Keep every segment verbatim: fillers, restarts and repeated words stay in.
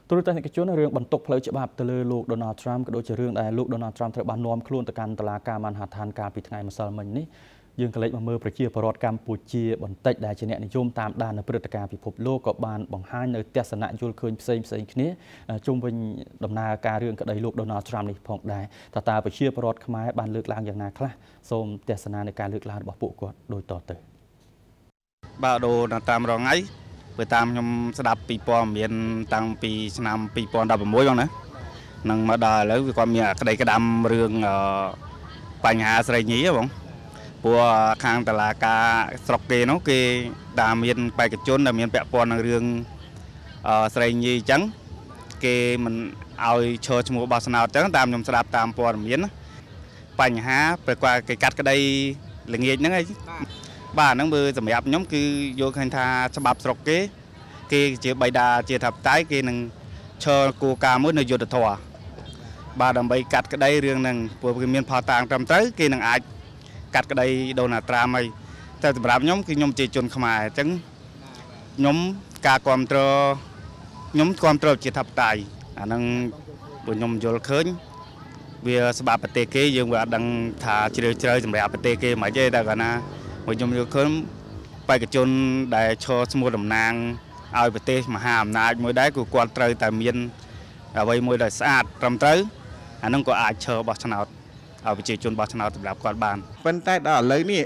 ទូរទស្សនិកជនរឿងបន្ទុកផ្លូវច្បាប់ទៅលើលោក Donald Trump ក៏ដូចជារឿងដែលលោក Donald Trump ត្រូវបាននាំខ្លួនទៅកាន់តុលាការ Manhattan កាលពីថ្ងៃម្សិលមិញនេះយើងក៏លេចមកមើលប្រជាពលរដ្ឋកម្ពុជាបន្តិចដែលជាអ្នកនិយមតាមដាននៅព្រឹត្តិការណ៍ពិភពលោកក៏បានបង្ហាញនៅទស្សនៈយល់ឃើញផ្សេងផ្សេងគ្នាជុំវិញដំណើរការរឿងក្តីលោក Donald Trump នេះផងដែរតើតើប្រជាពលរដ្ឋខ្មែរបានលើកឡើងយ៉ាងណាខ្លះសូមទស្សនានៃការលើកឡើងរបស់ពួកគាត់ដូចតទៅបាទដូរតាមរងថ្ងៃបើតាមខ្ញុំស្ដាប់ពីព័ត៌មានតាំងពីឆ្នាំពីរពាន់ដប់ប្រាំមួយបងណានឹងមកដល់ឥឡូវវាគាត់មានក្តីក្តាំរឿងបញ្ហាស្រីញីហ៎បងព្រោះខាងតុលាការស្រុកគេនោះគេដែលមានបេក្ខជនដែលមានពាក់ព័ន្ធនឹងរឿងស្រីញីអញ្ចឹងគេមិនឲ្យឈរឈ្មោះបោះឆ្នោតអញ្ចឹងតាមខ្ញុំស្ដាប់តាមព័ត៌មានបញ្ហាប្រកបគេកាត់ក្តីល្ងាចហ្នឹងឯងបាទហ្នឹងមើលសម្រាប់ខ្ញុំគឺយល់ឃើញថាច្បាប់ស្រុកគេគេជាបៃតាជាថាបតៃគេនឹងឈរគោលការណ៍មួយនៅយុទ្ធធរបាទដើម្បីកាត់ក្តីរឿងហ្នឹងព្រោះគេមានផលតាំងត្រឹមត្រូវគេនឹងអាចកាត់ក្តីដូណាល់ត្រាមហើយតែសម្រាប់ខ្ញុំគឺខ្ញុំជាជនខ្មែរអញ្ចឹងខ្ញុំការគ្រប់គ្រងខ្ញុំគ្រប់គ្រងជាថាបតៃអាហ្នឹងព្រោះខ្ញុំយល់ឃើញវាស្បាប់ប្រទេសគេយើងវាអត់ដឹងថាជ្រាវជ្រៅសម្រាប់ប្រទេសគេមិនទេតែគាត់ណាព្រោះខ្ញុំយល់ឃើញបេក្ខជនដែលឈរឈ្មោះតំណាងឲ្យប្រទេសមហាអំណាចមួយដែរគឺគាត់ត្រូវតែមានអ្វីមួយដែលស្អាតត្រឹមត្រូវអាហ្នឹងក៏អាចឈរបោះឆ្នោតឲ្យប្រជាជនបោះឆ្នោតសម្រាប់គាត់បានប៉ុន្តែដល់ឥឡូវនេះ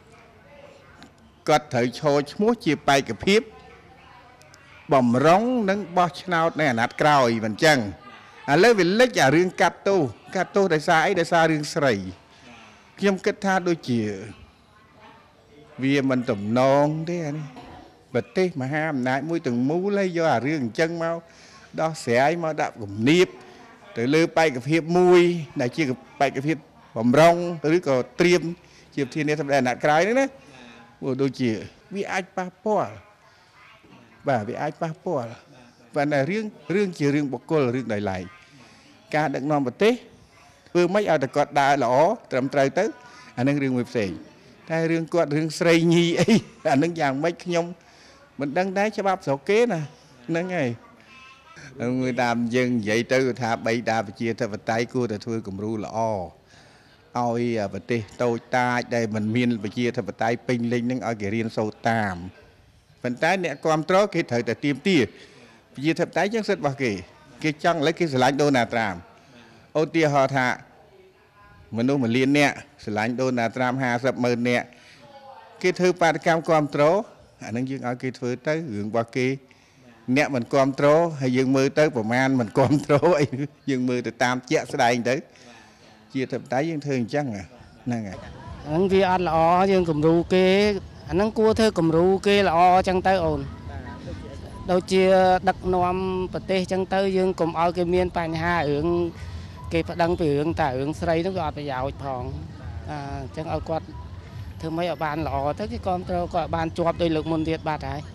គាត់ត្រូវឈរឈ្មោះជាបេក្ខភាពបំរុងនិងបោះឆ្នោតនៅអាណត្តិក្រោយមិនចឹងឥឡូវវាលេចអារឿងកាត់ទោសកាត់ទោសដោយសារអីដោយសាររឿងស្រីខ្ញុំគិតថាដូចជាវាមិនទំនងទេអានេះប្រទេសមហាអំណាចមួយទាំងមូលហើយយកអារឿងអញ្ចឹងមកដោះស្រាយមកដាក់គំនាបទៅលើបេក្ខភាពមួយដែលជាបេក្ខភាពបំរុងឬក៏ត្រៀមជាប្រធានាធិបតីអាណត្តិក្រោយហ្នឹងណាព្រោះដូចជាវាអាចប៉ះពាល់បាទវាអាចប៉ះពាល់ប៉ុន្តែរឿងរឿងជារឿងបុគ្គលរឿងដោយឡែកការដឹកនាំប្រទេសធ្វើម៉េចឲ្យតែគាត់ដើរល្អត្រឹមត្រូវទៅអានឹងរឿងមួយផ្សេងតែរឿងគាត់រឿងស្រីញីអីអានឹងយ៉ាងម៉េចខ្ញុំមិនដឹងដែរច្បាប់ស្រុកគេណាហ្នឹងហើយមើលតាមយើងនិយាយទៅថាបីតាប្រជាធិបតេយ្យគួរតែធ្វើគំរូល្អឲ្យប្រទេសតូចតាចដែលមិនមានប្រជាធិបតេយ្យពេញលេញហ្នឹងឲ្យគេរៀនសូត្រតាមប៉ុន្តែអ្នកគ្រប់គ្រងគេត្រូវតែទៀមទាប្រជាធិបតេយ្យចឹងសិទ្ធិរបស់គេគេចង់ឥឡូវគេស្រឡាញ់ដូណាល់ត្រាមឧទាហរណ៍ថាមនុស្សមួយលានអ្នកស្រឡាញ់ដូណាល់ត្រាមហាសិបម៉ឺនអ្នកគេធ្វើបាតកម្មគ្រប់គ្រងអានឹងយើងឲ្យគេធ្វើទៅរឿងរបស់គេអ្នកមិនគ្រប់គ្រងហើយយើងមើលទៅប្រមាណមិនគ្រប់គ្រងអីយើងមើលទៅតាមជាក់ស្ដែងទៅជាធិបតេយ្យយើងធ្វើអញ្ចឹងហ្នឹងហើយហ្នឹងវាអត់ល្អយើងគំរូគេអាហ្នឹងគួរធ្វើគំរូគេល្អអញ្ចឹងទៅអូនដូចជាដឹកនាំប្រទេសអញ្ចឹងទៅយើងកុំឲ្យគេមានបញ្ហារឿងគេប្តឹងពីរឿងតែរឿងស្រីហ្នឹងវាអត់ប្រយោជន៍ផងអញ្ចឹងឲ្យគាត់ធ្វើម៉េចឲ្យបានល្អទៅគេគ្រប់គ្រងគាត់បានជាប់ដោយលើកមុនទៀតបាត់ហើយ